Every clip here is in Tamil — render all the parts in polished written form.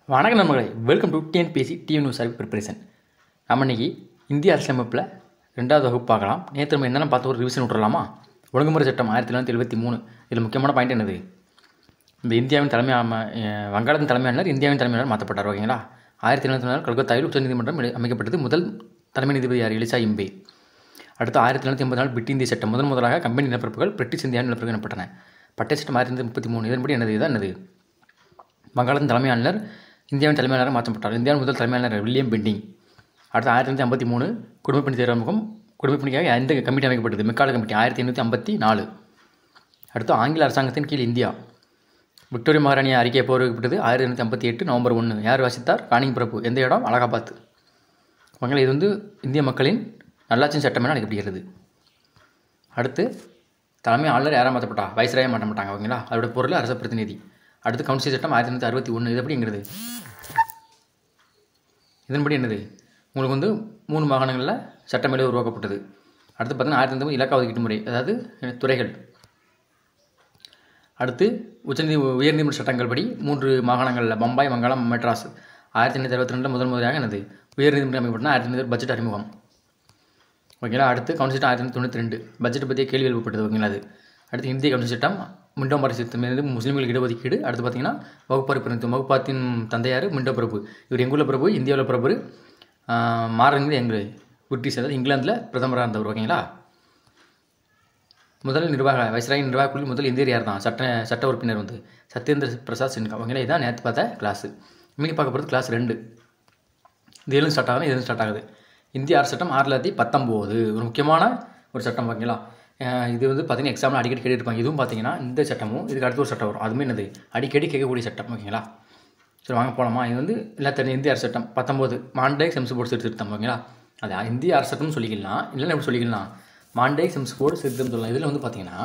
வணக்கம் நண்பர்களே, welcome to TNPSC TNUSRB preparation. நம்ம இன்றைக்கி இந்திய அரசியலமைப்பில் 2வது வகுப்பு பார்க்கலாம். நேற்று நம்ம என்னென்ன பார்த்து ஒரு ரிவிஷன் விட்டுறலாமா? ஒழுங்குமுறை சட்டம் 1973. இதில் முக்கியமான பாயிண்ட் என்னது? இந்த இந்தியாவின் வங்காளத்தின் தலைமையாளர் இந்தியாவின் தலைமையாளர் மாற்றப்பட்டார். ஓகேங்களா? 1794 கல்கத்தாவில் உச்சநீதிமன்றம் அமைக்கப்பட்டது. முதல் தலைமை நீதிபதி யார்? Elijah Impey. அடுத்து 1784 பிரிட் இந்திய சட்டம். முதலாக கம்பெனி நிலப்பரப்புகள் பிரிட்டிஷ் இந்தியாவின் நிலப்பரப்பு எனப்பட்டன. பட்டை சட்டம் 1933. இதன்படி என்னது? வங்காளத்தின் தலைமையாளர் இந்தியாவின் தலைமையாளராக மாற்றப்பட்டார். இந்தியாவின் முதல் தலைமையாளர் வில்லியம் பெண்டிங். அடுத்து 1953 குடிமைப்பணி தேர்வுமுகம். குடிமைப்பணிக்காக எந்த கமிட்டி அமைக்கப்பட்டது? Macaulay committee 1854. அடுத்து ஆங்கில அரசாங்கத்தின் கீழ் இந்தியா. விக்டோரியா மகாராணி அறிக்கை எப்போ அறிவிக்கப்பட்டது? 1858 நவம்பர் 1. யார் வாசித்தார்? கானிங் பிரபு. எந்த இடம்? அலகாபாத். ஓகேங்களா? இது வந்து இந்திய மக்களின் நல்லாட்சியின் சட்டம் என அழைக்கப்படுகிறது. அடுத்து தலைமை ஆளுநர் யாராக மாற்றப்பட்டா? வைஸ்ராயாக மாற்ற மாட்டாங்க. ஓகேங்களா? அதோட பொருள் அரச பிரதிநிதி. அடுத்து கவுன்சில் சட்டம் 1961. இது எப்படிங்கிறது? இதன்படி என்னது? உங்களுக்கு வந்து 3 மாகாணங்களில் சட்டமேலே உருவாக்கப்பட்டது. அடுத்து பார்த்தீங்கன்னா 1950 இலக்கா ஒதுக்கீட்டு முறை, அதாவது துறைகள். அடுத்து உயர்நீதிமன்ற சட்டங்கள் படி 3 மாகாணங்களில் பம்பாய், வங்காளம், மெட்ராஸ் 1962 முதன்முறையாக என்னது உயர்நீதிமன்றம் அமைக்கப்பட்டன. 1900 பட்ஜெட் அறிமுகம். ஓகேங்களா? அடுத்து கவுன்சில் சட்டம் 1992 பட்ஜெட் பற்றிய கேள்வி எழுப்பப்பட்டது. ஓகேங்களா? அது அடுத்து இந்திய கவுன்சில் சட்டம் மிண்டோ மர சட்டம் மீது முஸ்லீம்களுக்கு இடஒதுக்கீடு. அடுத்து பார்த்தீங்கன்னா வகுப்பார் பிரதிநிதித்துவம். வகுப்பாத்தின் தந்தையார் மிண்டோ பிரபு. இவர் எங்குள்ள பிரபு? இந்தியாவில் பிரபு. மாறன் பிரிட்டிஷ், அதாவது இங்கிலாந்தில் பிரதமராக இருந்தவர். ஓகேங்களா? முதல் வைஸ்ராயின் நிர்வாக குழு முதல் இந்தியர் யார் தான்? சட்ட உறுப்பினர் வந்து சத்யேந்திர பிரசாத் சின்ஹா. ஓகேங்களா? இதான் நேற்று பார்த்த கிளாஸு. இன்னைக்கு பார்க்க போகிறது கிளாஸ் 2. இது எதுவும் ஸ்டார்ட் ஆகுது, எதுவும் ஸ்டார்ட் ஆகுது. இந்திய அரசு சட்டம் 1919 ஒரு முக்கியமான ஒரு சட்டம். ஓகேங்களா? இது வந்து பார்த்தீங்கன்னா எக்ஸாமில் அடிக்கடி கேட்டுருப்பாங்க. இதுவும் பார்த்தீங்கன்னா இந்த சட்டமும் இதுக்கு அடுத்த ஒரு சட்டம் வரும். அதுவுமே என்னது அடிக்கடி கேட்கக்கூடிய சட்டம். ஓகேங்களா? சரி, வாங்க போகலாமா? இது வந்து எல்லாத்தையும் இந்திய அரசு சட்டம் 19 மாண்டே செம்ஸ் போர்டு திருத்தம். ஓகேங்களா? அது இந்திய அரசு சட்டம்னு சொல்லிக்கலாம், இல்லைன்னா எப்படி சொல்லிக்கலாம், மாண்டே செம்ஸ் போர்டு திருத்தம் சொல்லலாம். இதில் வந்து பார்த்தீங்கன்னா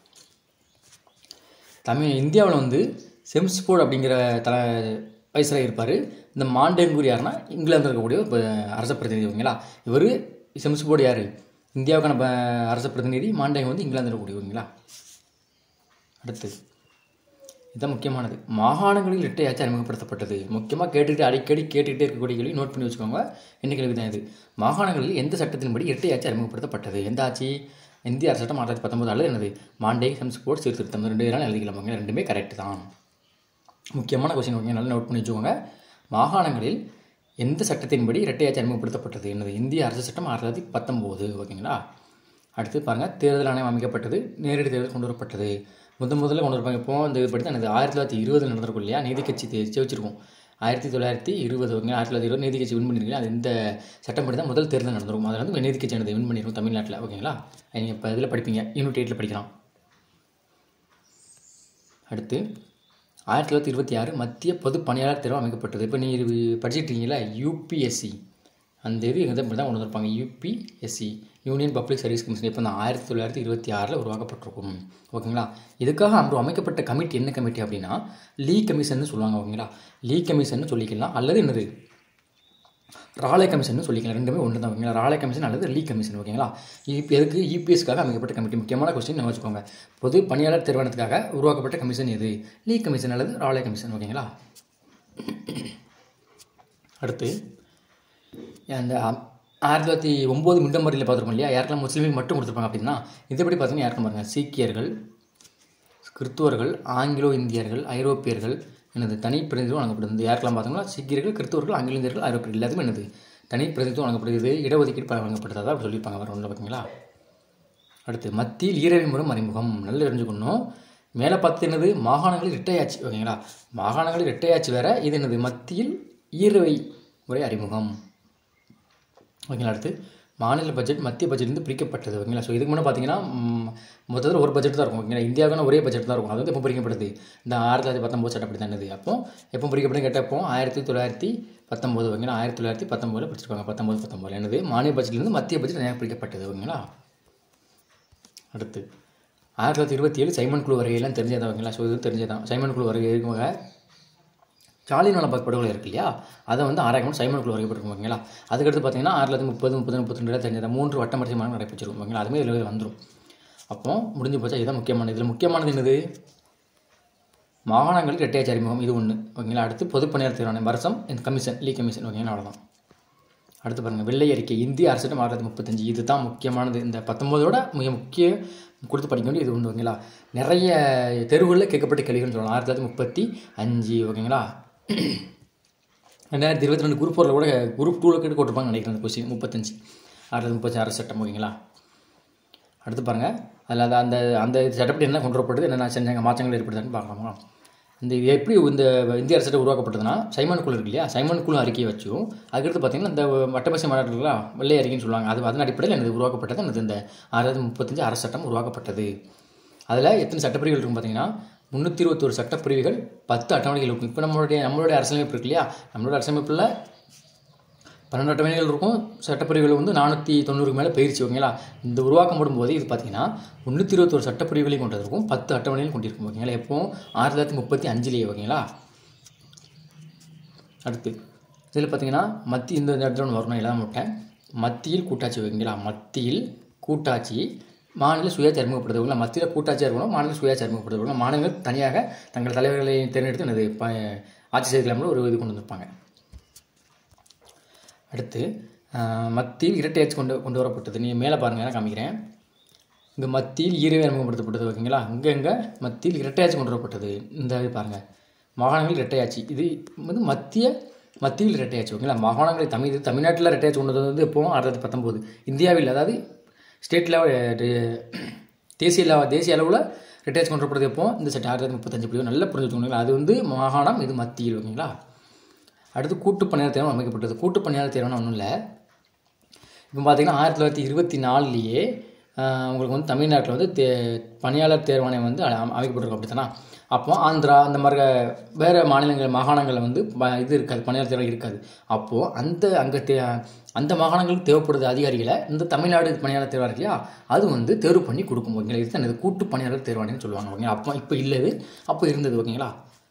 இந்தியாவில் வந்து செம்ஸ் போர்டு அப்படிங்கிற வைஸ்ராய் இருப்பார். இந்த மாண்டேங்கூர் யாருன்னா இங்கிலாந்தில் இருக்கக்கூடிய ஒரு அரச பிரதிநிதி. ஓகேங்களா? இவர் செம்ஸ் போர்டு யார்? இந்தியாவுக்கான அரச பிரதிநிதி. மாண்டேங்க வந்து இங்கிலாந்தில் இருக்கக்கூடிய. ஓகேங்களா? அடுத்து இதுதான் முக்கியமானது. மாகாணங்களில் இரட்டை ஆட்சி அறிமுகப்படுத்தப்பட்டது. முக்கியமாக அடிக்கடி கேட்டுக்கிட்டே இருக்கக்கூடிய கேள்வி, நோட் பண்ணி வச்சுக்கோங்க. என்ன கேள்வி தான் இது? மாகாணங்களில் எந்த சட்டத்தின்படி இரட்டை ஆட்சி அறிமுகப்படுத்தப்பட்டது? எந்த ஆட்சி? இந்திய அரசு சட்டம் 1919 அல்லது என்னது மாண்டே செம்ஸ் போர்டு சீர்திருத்தம். 2 பேரால் எழுதிக்கலாமாங்க. ரெண்டுமே கரெக்ட் தான். முக்கியமான கொஸ்டின். ஓகே, நல்லா நோட் பண்ணி வச்சுக்கோங்க. மாகாணங்களில் எந்த சட்டத்தின்படி இரட்டை ஆட்சி அறிமுகப்படுத்தப்பட்டது? என்னது இந்திய அரசு சட்டம் 1919. ஓகேங்களா? அடுத்து பாருங்கள், தேர்தல் ஆணையம் அமைக்கப்பட்டது. நேரடி தேர்தல் கொண்டு வரப்பட்டது. முதல்ல கொண்டு வரப்பாங்க. இப்போ இந்த இது படி தான் என்னது 1920 நடந்திருக்கும் இல்லையா? நீதி கட்சி ஜெயிச்சிருக்கும் 1920. ஓகேங்களா? 1920 நீதி கட்சி வின் பண்ணியிருக்கீங்க. அது இந்த சட்டப்படி தான் முதல் தேர்தல் நடந்திருக்கும். அதில் வந்து நீதி கட்சி வின் பண்ணியிருக்கும் தமிழ்நாட்டில். ஓகேங்களா? நீங்கள் இப்போ இதில் படிப்பீங்க, யூனிட் 8 படிக்கலாம். அடுத்து 1926 மத்திய பொது பணியாளர் தேர்வு அமைக்கப்பட்டது. இப்போ நீ படிச்சுட்டு இருக்கீங்களா UPSC, அந்த இது இப்படி தான் கொண்டு வந்திருப்பாங்க. UPSC union public service commission. இப்போ தான் 1926 உருவாக்கப்பட்டிருக்கும். ஓகேங்களா? இதுக்காக அமைக்கப்பட்ட கமிட்டி என்ன கமிட்டி அப்படின்னா லீ கமிஷன் சொல்லுவாங்க. ஓகேங்களா? லீ கமிஷன் சொல்லிக்கலாம், அல்லது என்னது ராலே கமிஷன் சொல்லிக்கலாம். ரெண்டுமே ஒன்று தான். ஓகேங்களா? ராலே கமிஷன் அல்லது லீ கமிஷன். ஓகேங்களா? எதுக்கு? UPSக்காக அமைக்கப்பட்ட கமிட்டி. முக்கியமான கொஸ்டின் நம்ம வச்சுக்கோங்க. பொது பணியாளர் தேர்வாணத்துக்காக உருவாக்கப்பட்ட கமிஷன் எது? லீ கமிஷன் அல்லது ராலே கமிஷன். ஓகேங்களா? அடுத்து அந்த 1909 மிண்டோ மறியலில் பார்த்துருக்கோம் இல்லையா? யாருக்கெல்லாம் முஸ்லீமுக்கு மட்டும் கொடுத்துருப்பாங்க அப்படின்னா இது எப்படி பார்த்தீங்கன்னா யாருக்கும் பாருங்கள், சீக்கியர்கள், கிறிஸ்துவர்கள், ஆங்கிலோ இந்தியர்கள், ஐரோப்பியர்கள் என்னது தனி பிரதிநிதித்துவம் வழங்கப்படுது. யாருக்கெல்லாம் பார்த்தோம்னா சீக்கியர்கள், கிறிஸ்துவர்கள், ஆங்கிலோ இந்தியர்கள், ஐரோப்பியர்கள் எல்லாத்துமே என்னது தனி பிரதிநிதித்துவம் வழங்கப்படுகிறது. இடஒதுக்கீடு வழங்கப்படுறதா அப்படி சொல்லியிருப்பாங்க. வர ஒன்று பார்த்தீங்களா? அடுத்து மத்தியில் ஈரவை முறை அறிமுகம். நல்லா தெரிஞ்சுக்கணும். மேலே பார்த்து என்னது மாகாணங்களில் இரட்டையாட்சி. ஓகேங்களா? மாகாணங்களில் இரட்டையாட்சி வேறு, இது என்னது மத்தியில் ஈரவை முறை அறிமுகம். ஓகேங்களா? அடுத்து மாநில பட்ஜெட் மத்திய பட்ஜெட்லேருந்து பிரிக்கப்பட்டது. ஓகேங்களா? ஸோ இதுக்கு முன்னே பார்த்தீங்கன்னா மொத்தத்தில் ஒரு பட்ஜெட் தான் இருக்கும். ஓகேங்களா? இந்தியாவுக்கான ஒரே பட்ஜெட் தான் இருக்கும். அது வந்து எப்போ பிரிக்கப்படுது? இந்த 1919 சட்டப்படி தான். என்னது அப்போ எப்போ பிரிக்கப்படும் கேட்டப்போ 1919. ஓகேங்களா? 1919 பிடிச்சிருப்பாங்க. 19 என்னது மாநில பட்ஜெட்லேருந்து மத்திய பட்ஜெட் தனியாக பிரிக்கப்பட்டது. ஓகேங்களா? அடுத்து 1927 சைமன் குழு வருகையெல்லாம் தெரிஞ்சதான். ஓகேங்களா? ஸோ இது தெரிஞ்சதான். சைமன் குழு வருகை இருக்குங்க. ஜாலியன்வாலாபாக் படுகொலை இருக்கு இல்லையா? அதை வந்து ஆராய்ச்சி சைமன் குழு வரைக்கப்பட்டிருக்கும். ஓகேங்களா? அதுக்கடுத்து பார்த்தீங்கன்னா 1930, 32 தெரிஞ்சதான். 3 வட்டமரிசி மாநாடு நடைபெற்றிருக்கும். ஓகேங்களா? அதுமாதிரி இதில் வந்துடும். அப்போ முடிஞ்சு போச்சா? இதுதான் முக்கியமானது. இதில் முக்கியமானது என்னது? மாகாணங்களுக்கு இரட்டையாட்சி அறிமுகம் இது ஒன்று ஓகேங்களா. அடுத்து பொதுப்பணியாளர் தேர்வாணையம் வருஷம் இந்த கமிஷன் லீ கமிஷன் ஓகேங்களா. அவ்வளோதான். அடுத்து பாருங்கள் வெள்ளை அறிக்கை இந்திய அரசிடம் 1935 இது தான் முக்கியமானது. இந்த 19ஓட மிக முக்கிய கொடுத்து படிக்க வேண்டிய இது ஒன்று ஓகேங்களா. நிறைய தெருவுகளில் கேட்கப்பட்ட கேள்விகள்னு சொல்லலாம். 1935 ஓகேங்களா. 2022 குரூப் 4 கூட குரூப் 2ல கேட்டு போட்டிருப்பாங்க நினைக்கிறேன் அந்த கொஸ்டின் 35 1935 அரசு சட்டம் ஓகேங்களா. அடுத்து பாருங்கள் அதில் அந்த சட்டப்படி என்ன கொண்டு வரப்பட்டது, என்னென்ன செஞ்சாங்க, மாற்றங்கள் ஏற்படுதுன்னு பார்க்கலாமா. இந்த எப்படி இந்த இந்திய அரசு உருவாக்கப்பட்டதுன்னா சைமன் குழு இருக்கு இல்லையா, சைமன் குழு அறிக்கையை வச்சும் அதுக்கடுத்து பார்த்தீங்கன்னா இந்த வட்டமேசை மாநாடுகளா வெள்ளை அறிக்கைன்னு சொல்லுவாங்க. அதன் அடிப்படையில் எனக்கு உருவாக்கப்பட்டது எனது இந்த 1935 அரசு சட்டம் உருவாக்கப்பட்டது. அதில் எத்தனை சட்டப்பிரிவுகள் இருக்கும் பார்த்தீங்கன்னா 321 சட்டப்பிரிவுகள் 10 அட்டவணைகள் இருக்கும். இப்போ நம்மளுடைய அரசியலமைப்பு இருக்கு இல்லையா, நம்மளோட அரசியலமைப்பில் 12 அட்டவணைகள் இருக்கும். சட்டப்பிரிவுகள் வந்து 490க்கு மேலே பயிற்சி ஓகேங்களா. இந்த உருவாக்கப்படும் போது இது பார்த்தீங்கன்னா 321 சட்டப்பிரிவுகளையும் கொண்டிருக்கும், 10 அட்டவணையும் கொண்டிருக்கும் ஓகேங்களா. எப்போவும் 1935 ஓகேங்களா. அடுத்து இதில் பார்த்தீங்கன்னா மத்திய இந்த இடத்துல ஒன்று வரணும் எழுத மாட்டேன். மத்தியில் கூட்டாட்சி ஓகேங்களா. மத்தியில் கூட்டாட்சி மாநில சுயாட்சி அறிமுகப்படுத்துவாங்க. மத்தியில் கூட்டாட்சியாக இருக்கணும், மாநில சுயாட்சி அறிமுகப்படுத்துவாங்க. மாநிலங்கள் தனியாக தங்கள் தலைவர்களை தேர்ந்தெடுத்து எனது ஆட்சி செய்யலாம்னு ஒரு இது கொண்டு வந்திருப்பாங்க. அடுத்து மத்தியில் இரட்டையாட்சி கொண்டு வரப்பட்டது. நீங்கள் மேலே பாருங்கள் காமிக்கிறேன். இங்கே மத்தியில் ஈரவை அறிமுகப்படுத்தப்பட்டது ஓகேங்களா. இங்கே மத்தியில் இரட்டையாட்சி கொண்டு வரப்பட்டது. இந்த இது பாருங்கள் மாகாணங்கள் இரட்டையாட்சி இது வந்து மத்தியில் இரட்டையாட்சி ஓகேங்களா. மாகாணங்களை தமிழ்நாட்டில் இரட்டையாட்சி கொண்டு வந்தது வந்து எப்போவும் 1919 இந்தியாவில் அதாவது ஸ்டேட் லெவல் தேசிய அளவில் இரட்டையாட்சி கொண்டு வரப்பட்டது எப்போ இந்த சட்டம் 1935 படி நல்லா புரிஞ்சு வச்சுக்கோங்களா. அது வந்து மாகாணம், இது மத்தியில் ஓகேங்களா. அடுத்து கூட்டு பணியாளர் தேர்வாணையம் அமைக்கப்பட்டது. கூட்டு பணியாளர் தேர்வாணையம் ஒன்றும் இல்லை. இப்போ பார்த்தீங்கன்னா 1924 உங்களுக்கு வந்து தமிழ்நாட்டில் வந்து பணியாளர் தேர்வாணையம் வந்து அமைக்கப்பட்டிருக்கும் அப்படி தானே. அப்போ ஆந்திரா அந்த மாதிரி வேறு மாகாணங்களில் வந்து இது இருக்காது, பணியாளர் தேர்வாணையம் இருக்காது. அப்போது அந்த மாகாணங்களுக்கு தேவைப்படுது அதிகாரிகளை இந்த தமிழ்நாடு பணியாளர் தேர்வாணையம் இல்லையா, அது வந்து தேர்வு பண்ணி கொடுக்கும் ஓகேங்களா. இது தான் கூட்டு பணியாளர் தேர்வாணையம்னு சொல்லுவாங்க ஓகேங்களா. இப்போ இல்லது, அப்போ இருந்தது ஓகேங்களா.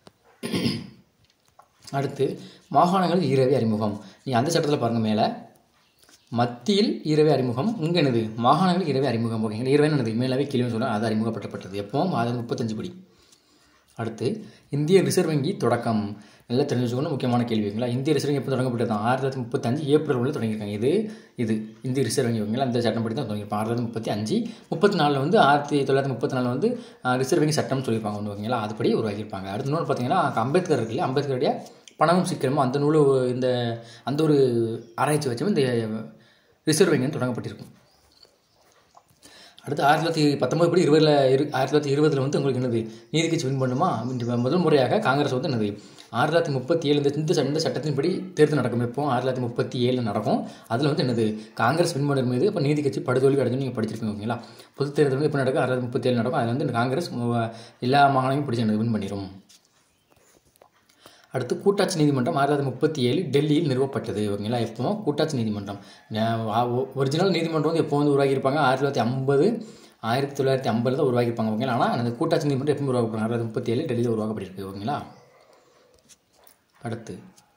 அடுத்து மாகாணங்கள் ஈரவை அறிமுகம். நீ அந்த சட்டத்தில் பாருங்கள் மேலே மத்தியில் ஈரவை அறிமுகம், இங்கே என்னது மாகாணங்கள் ஈரவை அறிமுகம் ஓகேங்களா. ஈரவை என்னது மேலவே கீழே சொல்ல அது அறிமுகப்படுத்தப்பட்டது எப்போவும் 1935 படி. அடுத்து இந்திய ரிசர்வ் வங்கி தொடக்கம் நல்லா தெரிஞ்சுக்கணும், முக்கியமான கேள்விங்களா. இந்திய ரிசர்வ் வங்கி எப்போ தொடங்கப்பட்டது 1935 ஏப்ரல் தொடங்கியிருக்காங்க. இது இந்திய ரிசர்வ் வங்கி ஓகேங்களா. இந்த சட்டம் படி தான் தொடங்கியிருப்பாங்க 1935. 34 வந்து 1934 வந்து ரிசர்வ் வங்கி சட்டம்னு சொல்லியிருப்பாங்க ஒன்று ஓகேங்களா. அதுபடி உருவாக்கியிருப்பாங்க. அடுத்த நூல் பார்த்தீங்கன்னா அம்பேத்கர் இருக்கு இல்லையா, அம்பேத்கருடைய பணமும் சிக்கனமும் அந்த நூல் அந்த ஒரு ஆராய்ச்சி வச்சும் இந்த ரிசர்வ் வங்கி தொடங்கப்பட்டிருக்கும். அடுத்து 1919 படி 1920 வந்து உங்களுக்கு என்னது நீதி கட்சி வின் பண்ணுமா. முதல் முறையாக காங்கிரஸ் வந்து என்னது 1937 இந்த சட்டத்தின்படி தேர்தல் நடக்கும். எப்போ 1937 நடக்கும். அதில் வந்து என்னது காங்கிரஸ் வின் பண்ணுற மீது இப்போ நீதி கட்சி படுதோல்வி அடைஞ்சு நீங்கள் படிச்சிருப்பீங்க ஓகேங்களா. பொது தேர்தல் வந்து எப்போ நடக்கும் 1937 நடக்கும். அதில் வந்து காங்கிரஸ் எல்லா மாகாணமும் பிடிச்சி வின் பண்ணிடும். அடுத்து கூட்டாட்சி நீதிமன்றம் 1937 டெல்லியில் நிறுவப்பட்டது ஓகேங்களா. எப்போ கூட்டாட்சி நீதிமன்றம் ஒரிஜினல் நீதிமன்றம் வந்து எப்போ வந்து உருவாக்கியிருப்பாங்க 1950 தான் உருவாக்கியிருப்பாங்க ஓகேங்களா. ஆனால் அந்த கூட்டாட்சி நீதிமன்றம் எப்போ உருவாக்கப்படுறாங்க 1937 டெல்லியில் உருவாக்கப்பட்டிருக்கு ஓகேங்களா. அடுத்து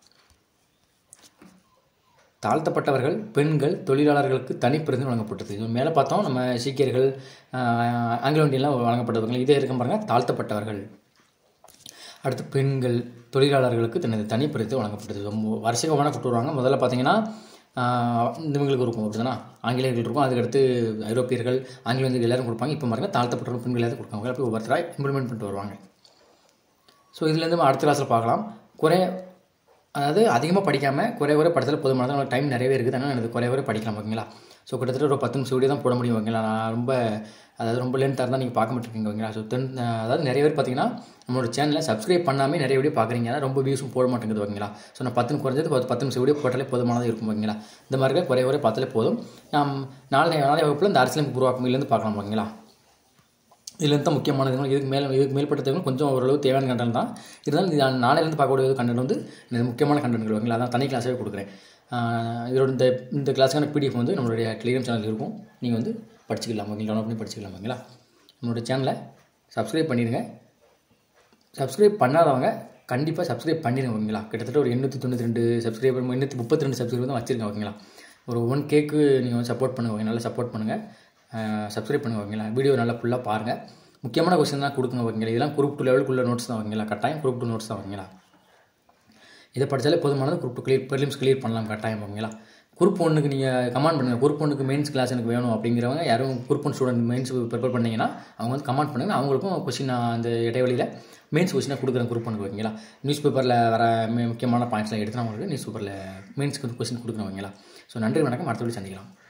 தாழ்த்தப்பட்டவர்கள், பெண்கள், தொழிலாளர்களுக்கு தனிப்பிரதிநிதி வழங்கப்பட்டது. இது மேலே பார்த்தோம் நம்ம சீக்கியர்கள், ஆங்கிலோ இந்தியன்லாம் வழங்கப்பட்டவங்க. இதே இருக்க பாருங்கள் தாழ்த்தப்பட்டவர்கள். அடுத்து பெண்கள், தொழிலாளர்களுக்கு தனி பிரதிநிதி வழங்கப்பட்டது. ரொம்ப வருஷமான கொண்டு வருவாங்க. முதல்ல பார்த்தீங்கன்னா இவங்களுக்கு இருக்கும் அப்படி தானே, ஆங்கிலேயர்கள் இருக்கும். அதுக்கடுத்து ஐரோப்பியர்கள், ஆங்கிலேயர்கள் எல்லோரும் கொடுப்பாங்க. இப்போ பாருங்கள் தாழ்த்தப்பட்டவர்கள், பெண்கள் எல்லாரும் கொடுப்பாங்க. அப்படி ஒவ்வொருத்தராக இம்ப்ளிமெண்ட் பண்ணிட்டு வருவாங்க. ஸோ இதுலேருந்து அடுத்த கிளாஸில் பார்க்கலாம். அதாவது அதிகமாக படிக்காமல் குறைய படித்தால் போதுமானது. நம்மளுக்கு டைம் நிறையவே இருக்குது, அதனால் எனக்கு குறைய படிக்கலாம் ஓகேங்களா. ஸோ கிட்டத்தட்ட ஒரு 10 நிமிஷம் வீடியோ தான் போட முடியும் ஓகேங்களா. நான் ரொம்ப லென்த்தாக இருந்தால் நீங்கள் பார்க்க மாட்டேங்க ஓகேங்களா. ஸோ அதாவது நிறைய பேர் பார்த்தீங்கன்னா நம்மளோட சேனலை சப்ஸ்கிரைப் பண்ணாமல் நிறைய வீடியோ பார்க்குறீங்க, ஆனால் ரொம்ப வியூஸும் போட மாட்டேங்குது ஓகேங்களா. ஸோ நான் 10 நிமிஷம் வீடியோ போட்டாலே போதுமானதாக இருக்கும் ஓகேங்களா. இந்த மாதிரி குறைய பார்த்தாலே போதும். நாளைய வகுப்பில் இந்த அரசியலமைப்பு உருவாக்கும் இதுலேருந்து பார்க்கலாம் ஓகேங்களா. இதுலேருந்து தான் முக்கியமானது. இதுக்கு மேற்பட்ட கொஞ்சம் ஓரளவு தேவையான கண்டென்ட் தான். இருந்தாலும் நாளையிலேருந்து பார்க்கக்கூடிய கண்டென்ட் வந்து முக்கியமான கண்டென்ட்கள் ஓகேங்களா. அதான் தனி கிளாஸாகவே கொடுக்குறேன். இதோட இந்த கிளாஸுக்கான பிடிஎஃப் வந்து நம்மளுடைய டெலிகிராம் சேனல் இருக்கும். நீங்கள் வந்து படிச்சுக்கலாம் ஓகேங்களா, டவுன்லோட் பண்ணி படிச்சுக்கலாம் ஓகேங்களா. நம்மளுடைய சேனலை சப்ஸ்கிரைப் பண்ணிடுங்க. சப்ஸ்கிரைப் பண்ணாதவங்க கண்டிப்பாக சப்ஸ்கிரைப் பண்ணிடுங்க ஓகேங்களா. கிட்டத்தட்ட ஒரு 892 சப்ஸ்கிரைபர் 832 சப்ஸ்கிரைபர் தான் வச்சுருக்கேன் ஓகேங்களா. ஒரு 1K நீங்கள் வந்து சப்போர்ட் பண்ணுங்கள் ஓகே, நல்லா சப்போர்ட் பண்ணுங்கள், சப்ஸ்கிரைப் பண்ணுங்கள் ஓகேங்களா. வீடியோ நல்லா ஃபுல்லாக பாருங்கள். முக்கியமான கொஸ்டின் தான் கொடுக்குங்க ஓகேங்களா. இதெல்லாம் குரூப் 2 லெவலுக்குள்ள நோட்ஸ் தான் ஓகேங்களா. கட்டாயம் குரூப் 2 நோட்ஸ் தான் ஓகேங்களா. இதை படித்தாலே போதுமானது. குரூப் 2 ப்ரிலிம்ஸ் கிளியர் பண்ணலாம் கட்டாயம் ஓகேங்களா. குரூப் 1க்கு நீங்கள் கமெண்ட் பண்ணுங்கள். குரூப் 1க்கு மெயின்ஸ் கிளாஸ் எனக்கு வேணும் அப்படிங்கிறவங்க யாரும் குரூப் 1 ஸ்டூடெண்ட் மெயின்ஸ் ப்ரிப்பேர் பண்ணிங்கன்னா அவங்க வந்து கமெண்ட் பண்ணுங்கள். அவங்களுக்கும் கொஸ்டின் நான் அந்த இடைவெளியில் மெயின்ஸ் கொஸ்டினாக கொடுக்குறேன் குரூப் 1க்கு ஓகேங்களா. நியூஸ் பேப்பரில் வர முக்கியமான பாயிண்ட்ஸ்லாம் எடுத்து நான் உங்களுக்கு நியூஸ் பேப்பரில் மெயின்ஸ்க்கு கொஸ்டின் கொடுக்குறேன் ஓகேங்களா. ஸோ நன்றி, வணக்கம். அடுத்த வீடியோ சந்திக்கலாம்.